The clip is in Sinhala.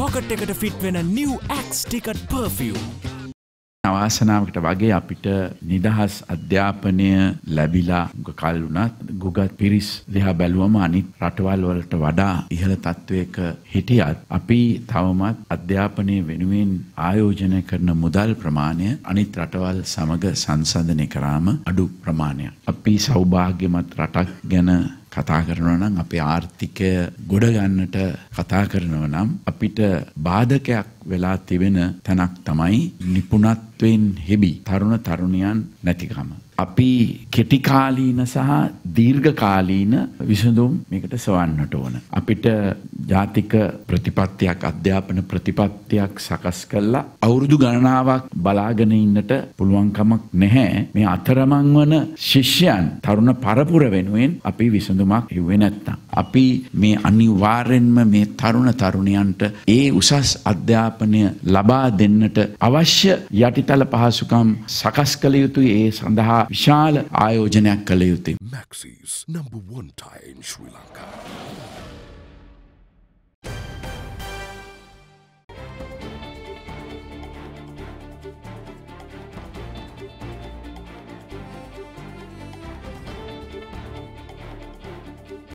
pocket එකට fit වෙන new Axe ticket perfume. අවාසනාවකට වගේ අපිට නිදහස් අධ්‍යාපනය ලැබිලා කල් වුණත් ගුගත් පිරිස් දිහා බැලුවම අනිත් රටවල් වලට වඩා ඉහළ තත්වයක හිටියත් අපි තවමත් අධ්‍යාපනය වෙනුවෙන් ආයෝජනය කරන මුදල් ප්‍රමාණය අනිත් රටවල් සමග සංසන්දනය කරාම අඩු ප්‍රමාණයක්. අපි සෞභාග්‍යමත් රටක් ගැන කතා කරනවා නම් අපේ ආර්ථිකය ගොඩ ගන්නට කතා කරනවා නම් අපිට බාධකයක් වෙලා තිබෙන තැනක් තමයි නිපුණත්වයෙන් හෙබි තරුණ තරුණියන් නැතිකම. අපි කෙටි කාලීන සහ දීර්ඝ කාලීන විසඳුම් මේකට සොයන්නට ඕන. අපිට ජාතික ප්‍රතිපත්තියක් අධ්‍යාපන ප්‍රතිපත්තියක් සකස් කළා අවුරුදු ගණනාවක් බලාගෙන ඉන්නට පුළුවන්කමක් නැහැ. මේ අතරමං වන ශිෂ්‍යයන් තරුණ පරපුර වෙනුවෙන් අපි විසඳුමක් හෙව්වේ නැත්තම් අපි මේ අනිවාර්යෙන්ම මේ තරුණ තරුණියන්ට ඒ උසස් අධ්‍යාපනය ලබා දෙන්නට අවශ්‍ය යටිතල පහසුකම් සකස් කළ යුතුයි. ඒ සඳහා විශාල ආයෝජනයක් කළ යුතුයි. Maxis, #1 tie in Sri Lanka.